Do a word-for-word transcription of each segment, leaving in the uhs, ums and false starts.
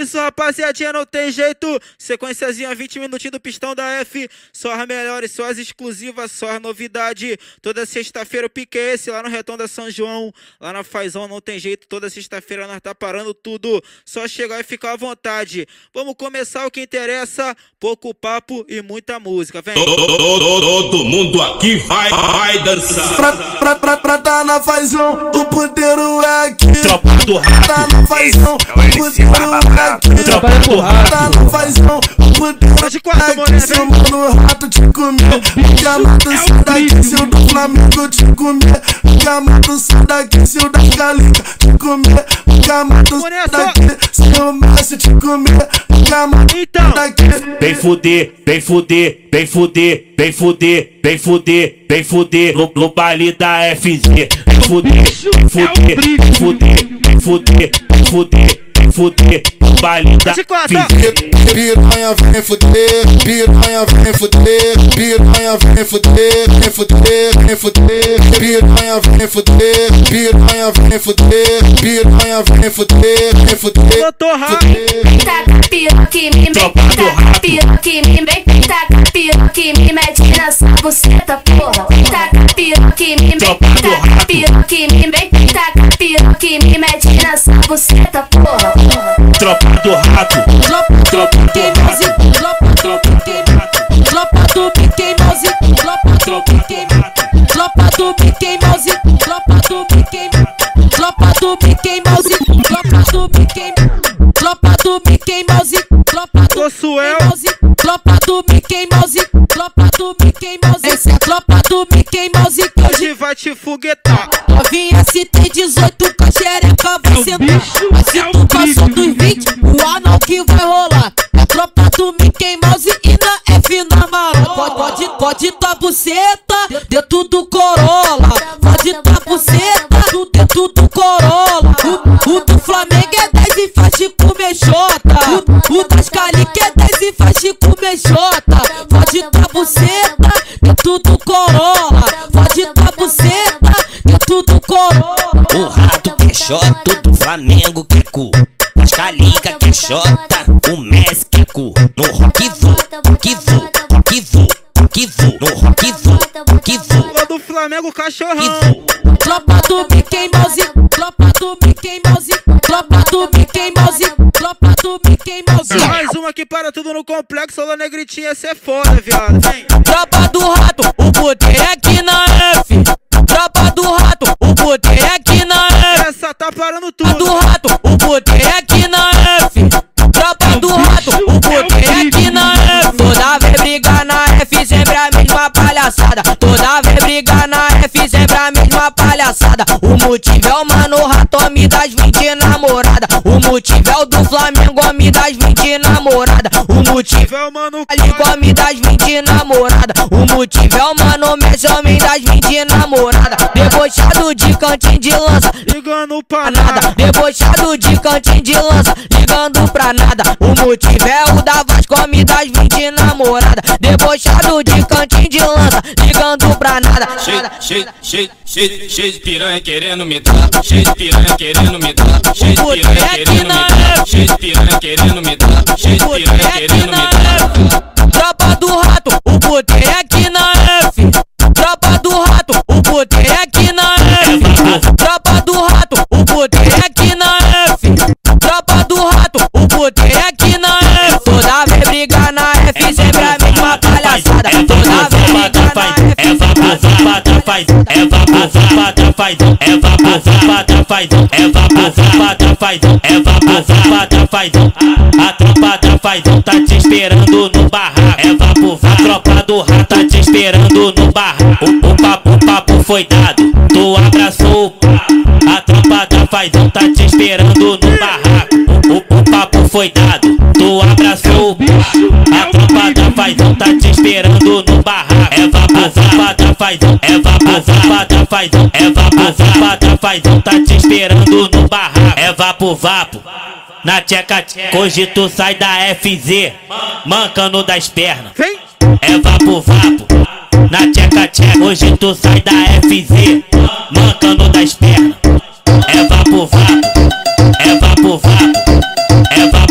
Isso, rapaziadinha, não tem jeito. Sequenciazinha, vinte minutinhos do pistão da F. Só as melhores, só as exclusivas, só as novidades. Toda sexta-feira o pique é esse, lá no Retão São João. Lá na Fazão não tem jeito. Toda sexta-feira nós tá parando tudo. Só chegar e ficar à vontade. Vamos começar o que interessa. Pouco papo e muita música. Vem. Todo, todo, todo mundo aqui vai, vai dançar. Pra, pra, pra, pra tá na Fazão, o puteiro é aqui. Tropa do rato. Tá na Fazão, o puteiro é aqui. Tropa do rato. Tá na Fazão, o puteiro de quatro, é mulher, aqui. Seu mano rato te comer. Fica amado, sai daqui, seu do Flamengo te comer. Fica amado, sai daqui, seu da Calica te comer. Fica amado, sai daqui, seu Messi te comer. Fica amado, sai daqui. Vem fuder, vem fuder, vem fuder, vem fuder, vem fuder, vem fuder no, no baile da F Z. Vem fuder, vem fuder, vem fuder, vem fuder, vem fuder, vem fuder no baile da F Z. Piranha vem fuder, piranha vem fuder, piranha vem fuder, vem fuder, vem fuder, piranha vem fuder, piranha vem fuder, piranha vem fuder, vem fuder. Taca piroca e me taca piroca e me vem, taca piroca e me mete nessa buceta, porra. Taca piroca e me taca piroca e me vem, taca piroca e me mete nessa buceta, porra. Tropa do rato, tropa do Queimouse, tropa, tropa, queimouse, tropa do queimouse, tropa, tropa, queimouse, tropa do queimouse, tropa do queimouse, tropa do queimouse, tropa do queimouse, tropa do queimouse, tropa do queimouse, tropa do queimouse, tropa do queimouse, essa é a tropa do queimouse que hoje vai te foguetar. Novinha S T dezoito, com a xereca vai sentar. Mas se tu passou dos vinte, o anal que vai rolar. É tropa do Mickey Mouse e na F na mala. Pode, pode, pode tua buceta, dentro do Corolla. Pode tua buceta, dentro do Corolla. O, o do Flamengo é dez e faz te comer xota. O, o das Calica é dez e faz te comer xota. Pode tua buceta, dentro do Corolla. Pode tua buceta, dentro do Corolla. O rato que é xota, do Flamengo que é cu. As Calica que é xota, o Messi que é cu. No rock voo, rock voo, rock voo, rock voo. No rock voo, rock voo. Lá do Flamengo, cachorrão. Tropa do Mickey Mouse, tropa do Mickey Mouse, tropa do Mickey Mouse, tropa do Mickey Mouse. Mais uma aqui para tudo no complexo, Alô Negritinha, cê é foda, viado. Vem. Tropa do rato, o poder é aqui na F. Tropa do rato, o poder é aqui na F. Essa tá parando tudo. Do rato, o poder é aqui na F. Tropa do rato, o poder é aqui na F. Toda vez brigar na F, sempre a mesma palhaçada. Toda vez brigar na F, sempre a mesma palhaçada. O motivo é o mano rato, homem das vinte namorada. O motivo é o do Flamengo, homem das vinte namorada. O motivo é o mano Calica, homem das vinte namorada. O motivo é o mano Messi, homem das vinte namorada. Debochado de cantinho de lança, ligando pra nada. Debochado de cantinho de lança, ligando pra nada. O motivo é o da Vasco, homem das vinte namorada. Debochado de cantinho de lança, ligando pra nada. Cheio, cheio, cheio, cheio, cheio de piranha querendo me dar. Cheio de piranha querendo me dar. Cheio de piranha querendo me dar. Cheio de piranha querendo me dar. Cheio de piranha querendo me dar. Tropa do rato, o poder é aqui na F. Tropa do rato, o poder é aqui na F. Tropa do rato, o poder é aqui na F. Tropa do rato, o poder é aqui na F. Toda vez brigar na F, sempre a mesma palhaçada. Toda vez brigar na F. É vapor, pata faz, é vapor, pata faz, é vapor, pata faz, é vapor, pata faz, é vapor, pata faz. A tropa da Fazão tá te esperando no barraco. É vapor, a tropa do rato tá te esperando no barraco. O, o papo, o papo foi dado, tu abraçou o papo. A tropa da Fazão tá te esperando no barraco. O, o papo foi dado, tu abraçou o papo. A tropa da Fazão tá te esperando no barraco. É vapor, pata Fazão, é vapor, pata Fazão, é vapor, pata Fazão tá te esperando no barraco. É vapor, vapo. Na tcheca tcheca, hoje tu sai da F Z, mancando das pernas. Vem. É vapo vapo. Na tcheca tcheca, hoje tu sai da F Z, mancando das pernas. É vapo vapo. É vapo vapo. É vapo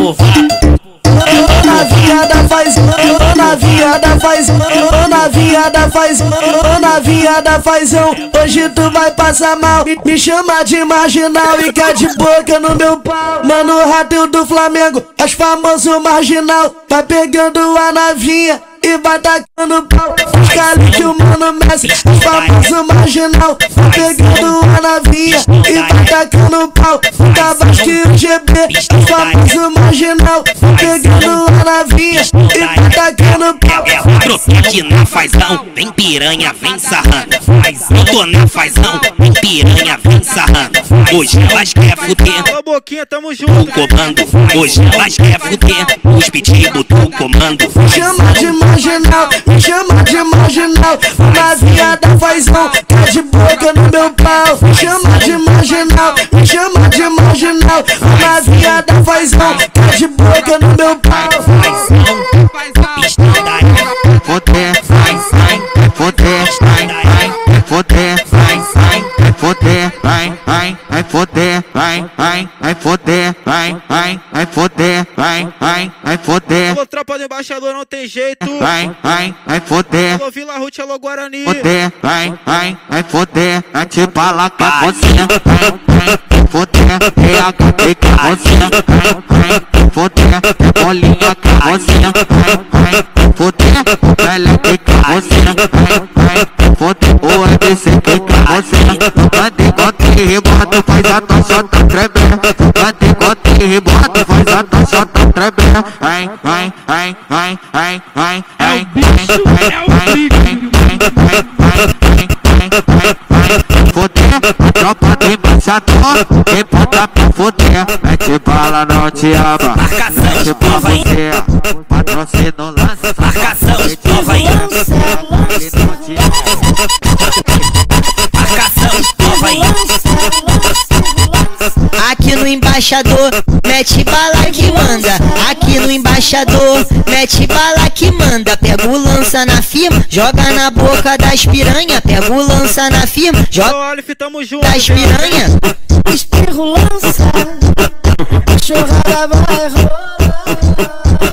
pro vapo. Na viada faz, na viada faz, na viada faz, na viada fazão. Hoje tu vai passar mal, me, me chama de marginal e quer de boca no meu pau. Mano, rato do Flamengo, as famoso marginal, vai pegando a navinha e vai tacando pau. Os caras que o mano Messi, os famoso marginal, vai pegando a navinha e vai tacando pau. Da Vasco e o G B, os famoso marginal, vai pegando a navinha e vai tacando pau. Croquete na fazão, vem piranha, vem sarrando. Eu tô na fazão, vem piranha, vem sarrando. Hoje elas quer fuder, Ô Boquinha, tamo junto. comando. Hoje elas quer fuder, os pitibos do comando. Me chama de marginal, me chama de marginal. Na viada fazão, tá de boca no meu pau. Me chama de marginal, me chama de marginal. Na viada fazão, tá de boca no meu pau. Pistão da Foder, vai, vai, foder, vai, vai, foder, vai, vai, foder, vai, vai, vai, foder, vai, vai, vai, foder, vai, vai, vai, foder, vai, vai, vai, foder, Alô, tropa do embaixador, não tem jeito. vai, vai, vai, foder, Alô, Vila Ruth, alô, Guarani. foder, vai, vai, vai, foder, vai te bala que é você, vai, vai, foder, P H P que é você, vai, vai, foder, é bolinha que é você, vai, vai, foder, o Pelé que é você, vai, vai, foder, o A B C que é você, vai de gota e rebota, faz a tua chota tremendo, vai de gota e rebota, faz a tua chota tremendo, vai, vai, vai, vai, vai, vai, vai, vai, vai, foder, a tropa do embaixador, quem bota pra foder, mete bala não te ama, mete pra você, patrocínio lança, marcação, prova aí. Marcação, prova aí. Aqui no embaixador, mete bala que manda. Aqui no embaixador, mete bala que manda. Pega o lança na firma, joga na boca das piranha. Pega o lança na firma, Ô, joga Alif, tamo junto. das piranha. Espirro lança, chorada vai rolar.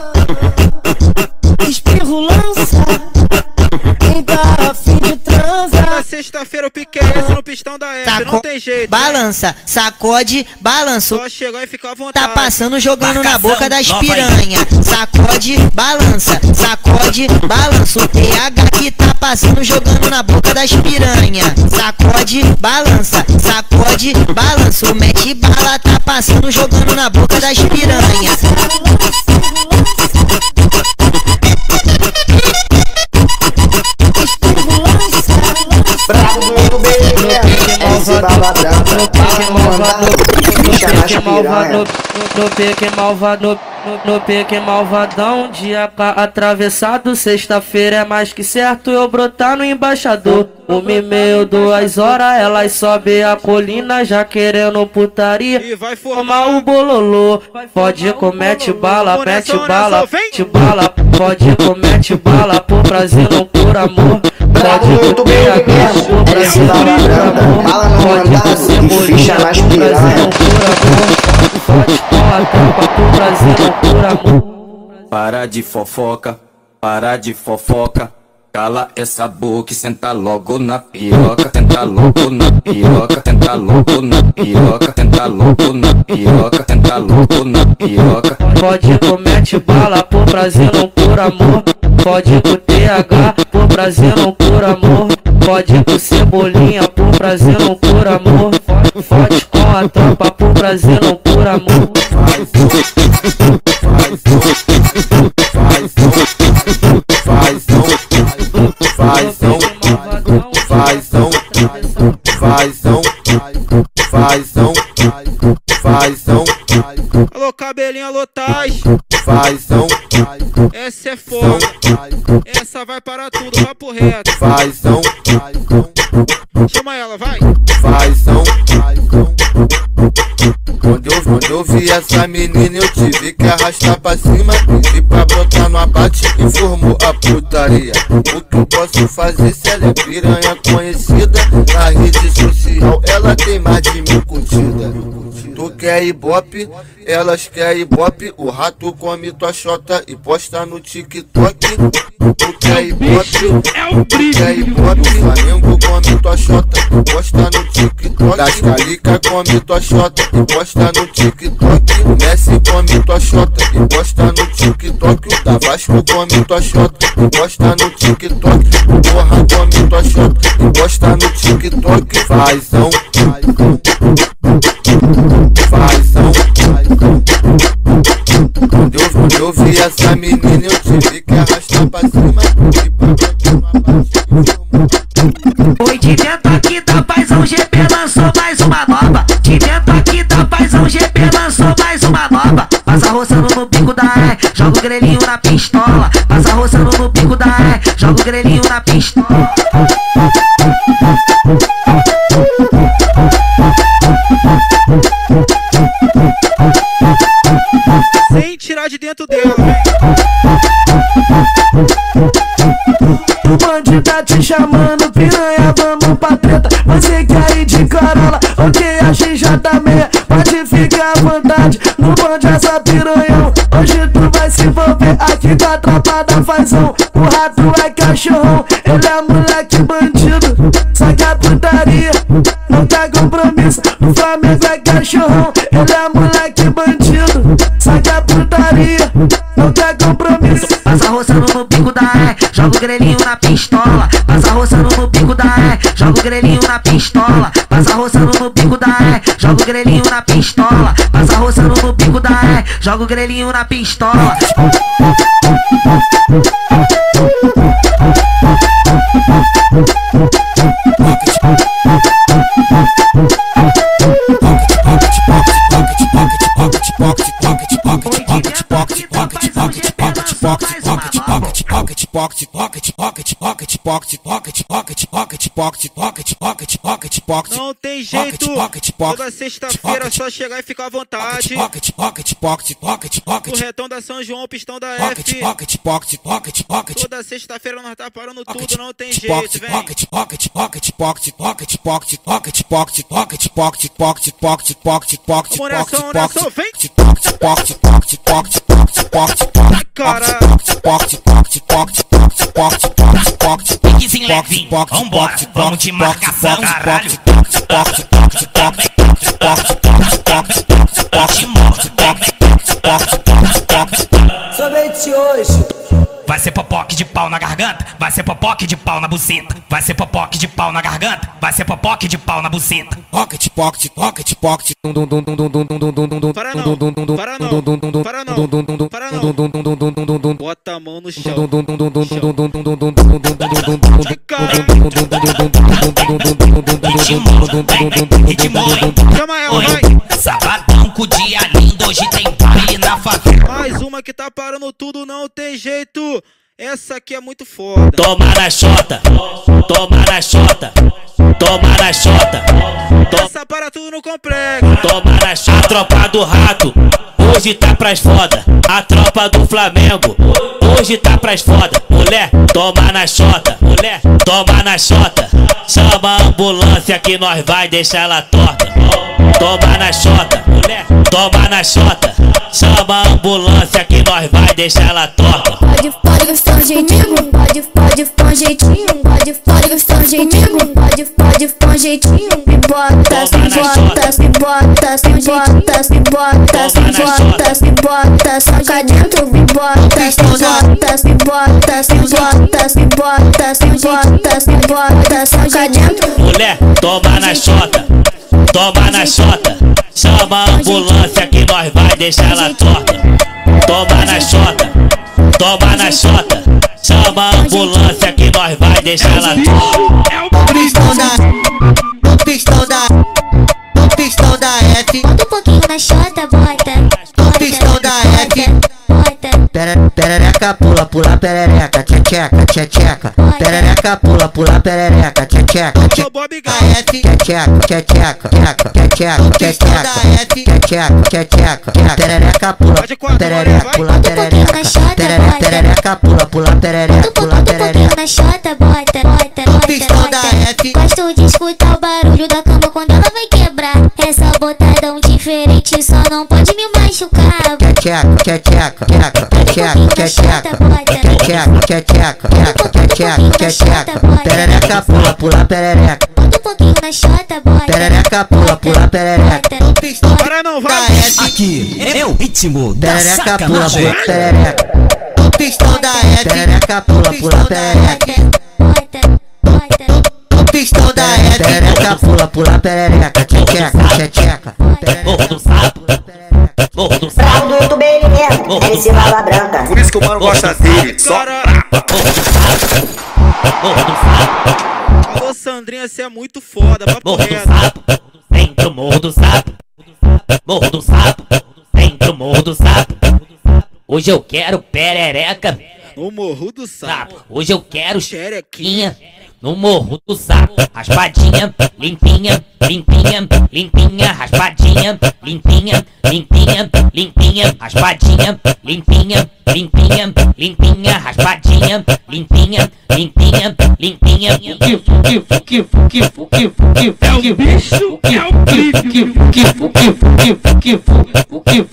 Espirro lança, quem tá afim de transar. Na sexta-feira eu piquei esse no pistão da F, não tem jeito. Balança, sacode, balança. Só chegar e ficar à vontade. Tá passando, jogando na Marcação, boca das nova piranha. Sacode, balança, sacode, balança. O P H que tá passando, jogando na boca das piranha. Sacode, balança, sacode, balança. O mete bala tá passando, jogando na boca das piranha. Bravo muito bem, esse baladrão, tá mandando ficha nas piranha. No pique malvado, no pique malvadão, dia K atravessado, sexta-feira é mais que certo eu brotar no embaixador. Uma e meia, duas horas, elas sobem a colina já querendo putaria E vai formar formar o bololô. Pode comete bala, mete bala, mete bala. Pode comete bala por prazer, não por amor. Bravo muito bem, por prazer, esse não por baladrão, amor. bala no Pode mandado ser e ficha nas por prazer, piranha. não por amor. Pode com a tampa por prazer, não por amor. Para de fofoca, para de fofoca. Cala essa boca e senta logo na piroca. Senta logo na piroca, senta logo na piroca, senta logo na piroca, senta logo na piroca. Pode comete bala por prazer, não por amor. Pode com T H por prazer, não por amor. Pode com cebolinha por prazer, não por amor. Pode com a tropa por prazer, não por amor. fazão, fazão, fazão, fazão, fazão, Alô, cabelinho, alô, Tais. fazão, Essa é foda. Essa vai para tudo, papo reto. fazão, Chama ela, vai. fazão. Quando eu, quando eu vi essa menina eu tive que arrastar pra cima. Pedi pra brotar no abate e formou a putaria. O que posso fazer se ela é piranha conhecida? Na rede social ela tem mais de mil curtidas. Tu quer ibope, elas quer ibope. O rato come tua xota e posta no TikTok. Tu quer ibope, tu quer ibope. Flamengo come tua xota e posta no TikTok. Das Calica come tua xota e posta no TikTok. O Messi come tua xota e posta no TikTok. O da Vasco come tua xota e posta no TikTok. O Porra come tua xota e posta no TikTok. Fazão, fazão. Quando eu, eu vi essa menina, eu tive que arrastar pra cima. E pra continuar Oi, de dentro aqui da Paizão G P lançou mais uma nova. De dentro aqui da Paizão G P lançou mais uma nova. Passa roçando no bico da E, joga o grelhinho na pistola. Passa roçando no bico da E, joga o grelhinho na pistola. Sem tirar de dentro dela, o bandido tá te chamando, piranha, vamos pra treta. Você quer ir de Corolla, ok, a gente já tá meia. Pode ficar à vontade, no bonde essa piranhão. Hoje tu vai se envolver aqui com a tropa da Fazão. O rato é cachorrão, ele é moleque bandido. Só que a putaria não tem compromisso. O Flamengo é cachorrão, ele é moleque bandido. Só que a putaria não tem compromisso. Passa roçando no bico da E, joga o grelhinho na pistola. Passa roçando no bico da E, joga o grelhinho na pistola. Passa roçando no bico da E, joga o grelhinho na pistola. Passa roçando no bico da E, joga o grelhinho na pistola. Não tem jeito, toda sexta-feira é só chegar e ficar à vontade. O retão da São João, pistão da F. Toda sexta-feira nós tá parando tudo, não tem jeito, vem. Vamos nessa, vamos nessa, vem. Cara. Piquezinho levinho, vambora, vamos de marcação, caralho. Somente hoje. Vai ser popoque de pau na garganta, vai ser popoque de pau na buceta. Vai ser popoque de pau na garganta, vai ser popoque de pau na buceta. Pocket, pocket, pocket, pocket. Para não, para não, para não, para não. Bota a mão no chão. Chama ela, vai. Sabadão com dia lindo, hoje tem baile na favela. Mais uma que tá parando tudo, não tem jeito. Essa aqui é muito foda. Toma na xota, toma na xota, toma na xota. Essa para tudo no complexo. Toma na xota. A tropa do rato, hoje tá pras foda. A tropa do Flamengo, hoje tá pras foda. Mulher, toma na xota, mulher, toma na xota. Chama a ambulância que nós vai deixar ela torta. Toma na xota, mulher, toma na xota. Chama a ambulância que nós vai deixar ela torta. Pode, pode gostar um jeitinho, pode, pode ficar um jeitinho, pode, pode gostar um jeitinho, pode, pode ficar um jeitinho. Me bota, se bota, se bota, se bota, se bota, se bota, se bota, saca dentro, me bota, se bota, se bota, se bota, se bota, se bota, se bota, saca dentro. Mulher, toma na xota, toma na xota. Chama a ambulância que nós vai deixar ela torta. Toma na xota, toma na xota. Chama a ambulância que nós vai deixar ela torta. No pistão da, no pistão da, no pistão da F. Bota um pouquinho na xota, bota. No pistão da F. Perereca, pula, pula, perereca, tcheca, tcheca. Perereca, pula, pula, perereca, tcheca. Tcheca, tcheca, tcheca, tcheca, tcheca. Perereca, pula, perereca, pula, perereca. Perereca, pula, pula, perereca, pula, perereca. Na xota, bota, bota, bota. Gosto de escutar o barulho da cama quando ela vai quebrar. Essa botadão diferente. deixa o cabo. Tcheca, tcheca, tcheca, tcheca, tcheca, tcheca, tcheca, tcheca, tcheca, tcheca. Perereca, pula, pula, perereca. Bota um pouquinho na chota, bota. Perereca, pula, pula, perereca. Para não vai. Aqui é o ritmo da Perereca, pula, sacanagem. pula, perereca. O pistão da F. Perereca, pula, pula, perereca. Bota, bota. O pistão da F. Perereca, pula, pula, perereca. Tcheca, tcheca. Morro do sapo. Morro do Bravo sapo. do YouTube ele mesmo, M C Bala Branca. Por isso que o mano gosta dele, só Morro do sapo. Alô, Sandrinha, você é muito foda. Papo Morro do reto. sapo. Sempre o morro do sapo. Morro do sapo. Sempre o morro do sapo. Hoje eu quero perereca. No morro do sapo. Hoje eu quero Xerequinha. no morro do sapo, raspadinha, limpinha, limpinha, limpinha, raspadinha, limpinha, limpinha, limpinha, raspadinha, limpinha, limpinha, limpinha, raspadinha, limpinha, limpinha, limpinha. Que que que que que que é o bicho, é o bicho, que que que que que que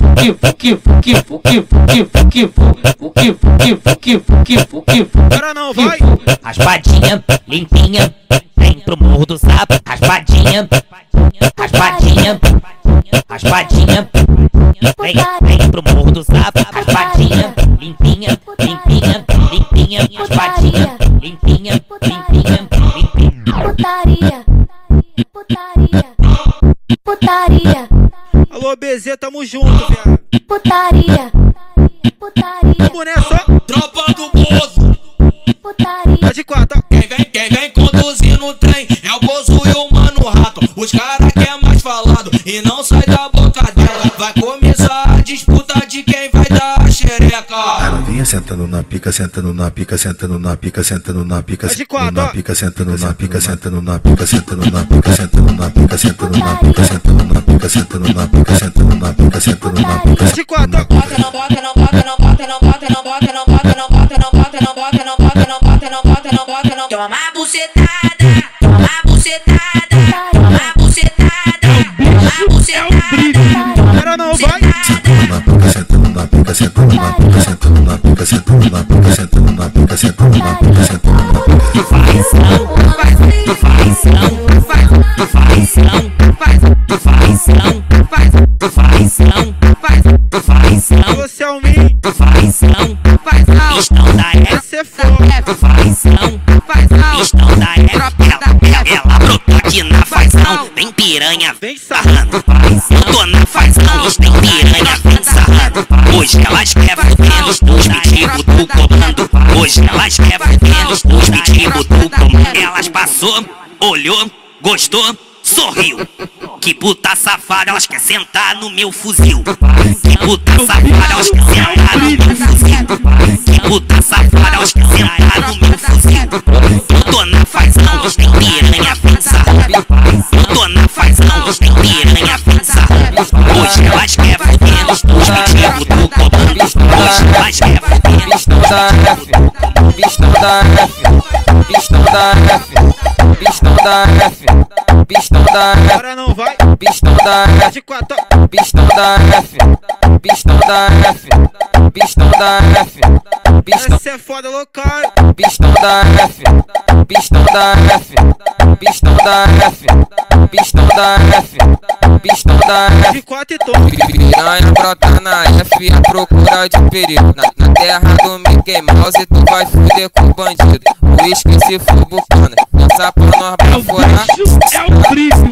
que que Para não vai. Raspadinha, limpinha, vem pro morro do sapo. Raspadinha, raspadinha, raspadinha, vem, vem pro morro do sapo. Raspadinha, limpinha, limpinha, limpinha, raspadinha, limpinha, limpinha, limpinha. Putaria, putaria, putaria, Alô, B Z, tamo junto, viado. putaria, putaria, Vamos nessa. Tropa do Bozo. putaria. Tá de quatro. Quem vem, quem vem conduzindo o trem é o Bozo e o Mano Rato. Os caras que é mais falado e não sai da boca dela. Vai começar a disputa de quem vai dar a xereca. Ela vinha sentando na pica, sentando na pica, sentando na pica, sentando na pica, Tá de sentando quatro, na ó. pica, sentando na pica, sentando na pica, sentando na pica, sentando na pica, sentando na pica, sentando na pica, sentando na pica, sentando na pica, sentando na pica. Tá de quatro. Não bota, não bota, não bota, não bota, não bota, não bota, não bota, não bota, não bota, não bota, não bota, não bota, não bota, não. Toma a bucetada, toma a bucetada, toma a bucetada, toma a bucetada. Para não vai. Sentando na pica, sentando na pica, sentando na pica, sentando na pica, sentando na pica, sentando na pica, sentando na pica. Tu faz não, tu faz não, tu faz não, tu faz não, tu faz não, tu faz não, Você é o mim. tu faz não, pistão da F, Você é foda. tu faz não, pistão da F, ela, ela brotou aqui na fazão, vem piranha, Vem sarrando. eu tô na fazão, tem piranha, vem sarrando, hoje elas querem fuder, os motivos do comando, hoje elas querem fuder, os motivos do comando, elas passou, olhou, gostou, sorriu. Que puta safada, elas querem sentar no meu fuzil. Que puta safada, elas querem sentar no meu fuzil. Que puta safada, elas querem sentar no meu fuzil. Eu tô na fazão, tem piranha, vem sarrando. Eu tô na fazão, tem piranha, vem sarrando. Hoje elas querem fuder, os motivos do comando. Hoje elas querem fuder, Pistão da F, pistão da F, pistão da F, pistão da F, pistão da F, Para não vai. pistão da Tá F, de quatro. pistão da F, pistão da F, pistão da F, pistão, Você é foda, local. pistão da F, pistão da F, pistão da F, pistão da F, pistão da F. De quatro e tô. Piranha brota na F à procura de perigo. Na, na terra do Mickey Mouse tu vai fuder com bandido. O uísque se for bucana, dança pra nós pra fora. É o brilho.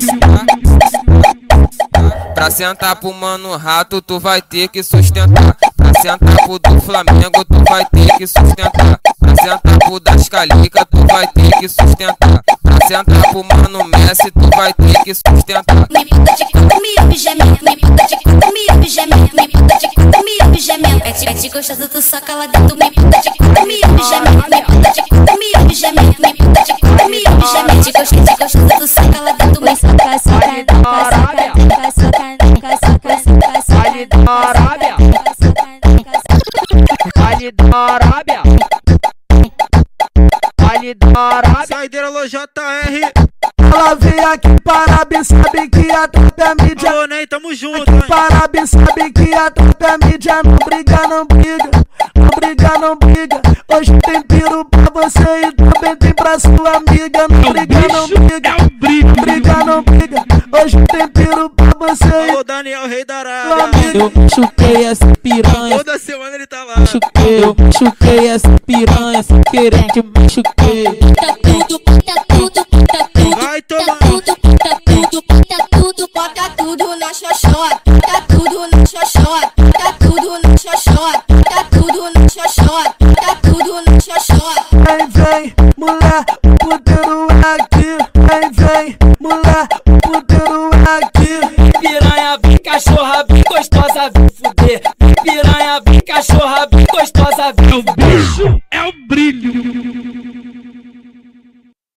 Pra sentar pro Mano Rato tu vai ter que sustentar. Pra sentar pro do Flamengo tu vai ter que sustentar. Pra sentar pro das Calica tu vai ter que sustentar. Pra sentar pro Mano Messi tu vai ter que sustentar. Me puta de cuco, me ouve gemendo. Me puta de cuco, me ouve gemendo. Me puta de cuco, me ouve gemendo. Pede, pede gostoso, tu soca lá dentro. Me puta de cuco, me ouve gemendo. Me puta de cuco, me ouve gemendo. Me puta de cuco, me ouve gemendo. De gostoso, de gostoso, tu soca lá dentro. Me soca, soca, soca, soca, soca, soca, soca, soca. Vale da Arábia, Vale da Arábia, Vale da Arábia. Saideira Alô J R. Ela vem aqui para bem, sabe que a trap é mídia. Alô, Ney, tamo junto, aqui hein? para bem, sabe que a trap é mídia. Não briga, não briga, não briga, não briga. Hoje tem piro pra você e também tem pra sua amiga. Não briga, não briga, não briga, não briga. Hoje tem piro pra você. Alô, Daniel, rei da Arábia. Eu chutei essa piranha. Toda semana ele tá lá. Chuquei, eu chutei essa piranha sem querer que me chuquei. Tá tudo, tá tudo, tá tudo. Vai tomar. Tá tudo, tá tudo, tá tudo. Bota tudo na xoxota. Tá tudo na xoxota. Tá tudo na xoxota. Tá tudo na xoxota. Tá tudo na xoxota. Vem, vem, mulher, o puteiro é aqui. Vem, vem, mulher, o puteiro é aqui. Piranha, vem cachorra, vem gostosa, vem fuder. Piranha, vem cachorra, vem gostosa, vem fuder. É o bicho, é o brilho.